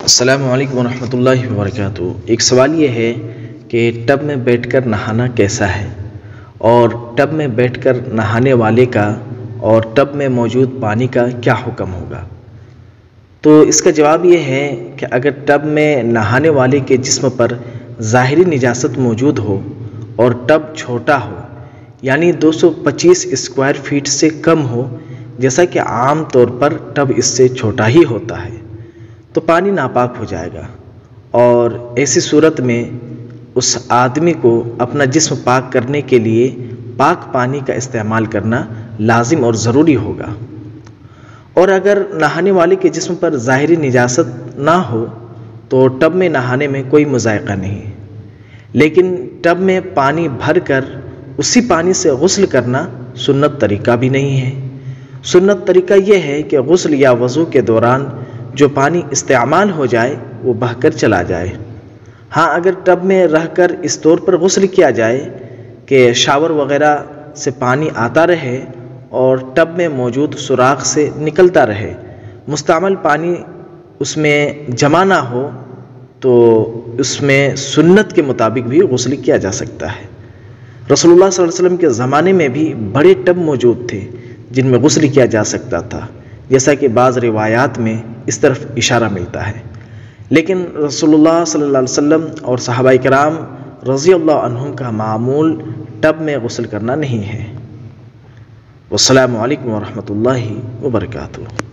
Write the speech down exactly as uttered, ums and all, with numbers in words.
السلام علیکم ورحمۃ اللہ وبرکاتہ۔ ایک سوال یہ ہے کہ ٹب میں بیٹھ کر نہانا کیسا ہے، اور ٹب میں بیٹھ کر نہانے والے کا اور ٹب میں موجود پانی کا کیا حکم ہوگا؟ تو اس کا جواب یہ ہے کہ اگر ٹب میں نہانے والے کے جسم پر ظاہری نجاست موجود ہو اور ٹب چھوٹا ہو، یعنی دو سو پچیس اسکوائر فیٹ سے کم ہو، جیسا کہ عام طور پر ٹب اس سے چھوٹا ہی ہوتا ہے، تو پانی ناپاک ہو جائے گا، اور ایسی صورت میں اس آدمی کو اپنا جسم پاک کرنے کے لیے پاک پانی کا استعمال کرنا لازم اور ضروری ہوگا۔ اور اگر نہانے والے کے جسم پر ظاہری نجاست نہ ہو تو ٹب میں نہانے میں کوئی مضائقہ نہیں، لیکن ٹب میں پانی بھر کر اسی پانی سے غسل کرنا سنت طریقہ بھی نہیں ہے۔ سنت طریقہ یہ ہے کہ غسل یا وضو کے دوران جو پانی استعمال ہو جائے وہ بہہ کر چلا جائے۔ ہاں، اگر ٹب میں رہ کر اس طور پر غسل کیا جائے کہ شاور وغیرہ سے پانی آتا رہے اور ٹب میں موجود سوراخ سے نکلتا رہے، مستعمل پانی اس میں جمع نہ ہو، تو اس میں سنت کے مطابق بھی غسل کیا جا سکتا ہے۔ رسول اللہ صلی اللہ علیہ وسلم کے زمانے میں بھی بڑے ٹب موجود تھے جن میں غسل کیا جا سکتا تھا، جیسا کہ بعض روایات میں اس طرف اشارہ ملتا ہے، لیکن رسول اللہ صلی اللہ علیہ وسلم اور صحابہ کرام رضی اللہ عنہم کا معمول ٹب میں غسل کرنا نہیں ہے۔ والسلام علیکم ورحمۃ اللہ وبرکاتہ۔